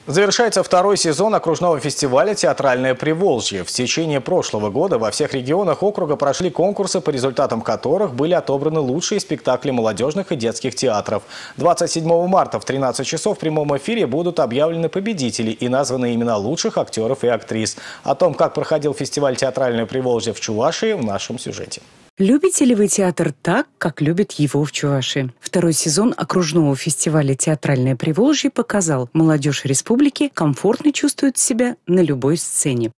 Завершается второй сезон окружного фестиваля «Театральное Приволжье». В течение прошлого года во всех регионах округа прошли конкурсы, по результатам которых были отобраны лучшие спектакли молодежных и детских театров. 27 марта в 13 часов в прямом эфире будут объявлены победители и названы имена лучших актеров и актрис. О том, как проходил фестиваль «Театральное Приволжье» в Чувашии, в нашем сюжете. Любите ли вы театр так, как любят его в Чувашии? Второй сезон окружного фестиваля «Театральное Приволжье» показал, молодежь республики комфортно чувствует себя на любой сцене.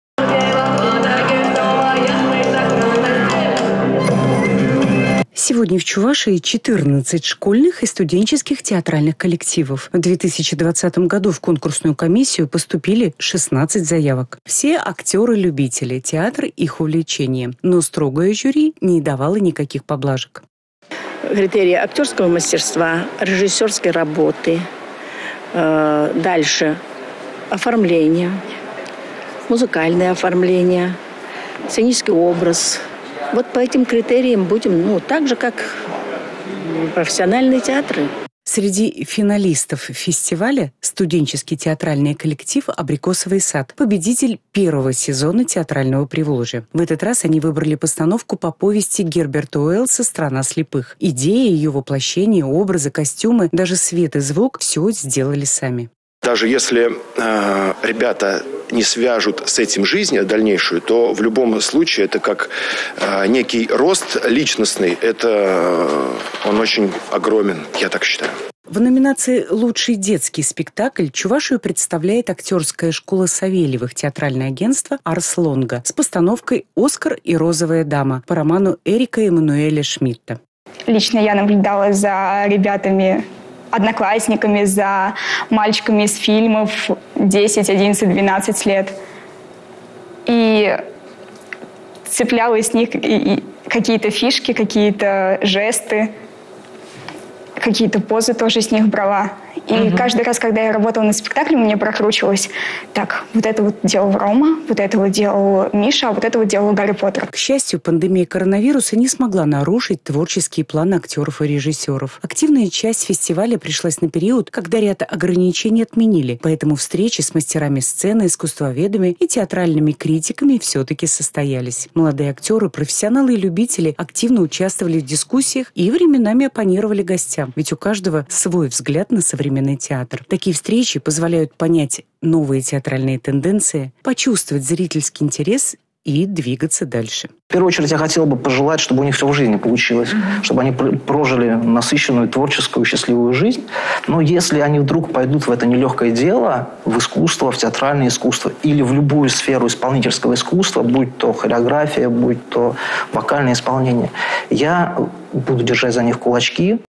Сегодня в Чувашии 14 школьных и студенческих театральных коллективов. В 2020 году в конкурсную комиссию поступили 16 заявок. Все актеры-любители, театр – их увлечение. Но строгое жюри не давало никаких поблажек. Критерии актерского мастерства, режиссерской работы, дальше оформление, музыкальное оформление, сценический образ. Вот по этим критериям будем, так же, как профессиональные театры. Среди финалистов фестиваля студенческий театральный коллектив «Абрикосовый сад», победитель первого сезона «Театрального Приволжья». В этот раз они выбрали постановку по повести Герберта Уэллса «Страна слепых». Идеи, ее воплощение, образы, костюмы, даже свет и звук – все сделали сами. Даже если ребята не свяжут с этим жизнь дальнейшую, то в любом случае это как некий рост личностный. Он очень огромен, я так считаю. В номинации «Лучший детский спектакль» Чувашию представляет актерская школа Савельевых, театральное агентство «Арс Лонга» с постановкой «Оскар и розовая дама» по роману Эрика Эммануэля Шмидта. Лично я наблюдала за ребятами, одноклассниками, за мальчиками из фильмов 10, 11, 12 лет. И цепляла из них какие-то фишки, какие-то жесты, какие-то позы тоже с них брала. И каждый раз, когда я работала над спектаклем, мне прокручивалось: так, вот это вот делал Рома, вот это вот делал Миша, а вот это вот делал Гарри Поттер. К счастью, пандемия коронавируса не смогла нарушить творческие планы актеров и режиссеров. Активная часть фестиваля пришлась на период, когда ряд ограничений отменили, поэтому встречи с мастерами сцены, искусствоведами и театральными критиками все-таки состоялись. Молодые актеры, профессионалы и любители активно участвовали в дискуссиях и временами оппонировали гостям, ведь у каждого свой взгляд на современный театр. Такие встречи позволяют понять новые театральные тенденции, почувствовать зрительский интерес и двигаться дальше. В первую очередь я хотел бы пожелать, чтобы у них все в жизни получилось, чтобы они прожили насыщенную, творческую, счастливую жизнь. Но если они вдруг пойдут в это нелегкое дело, в искусство, в театральное искусство или в любую сферу исполнительского искусства, будь то хореография, будь то вокальное исполнение, я буду держать за них кулачки.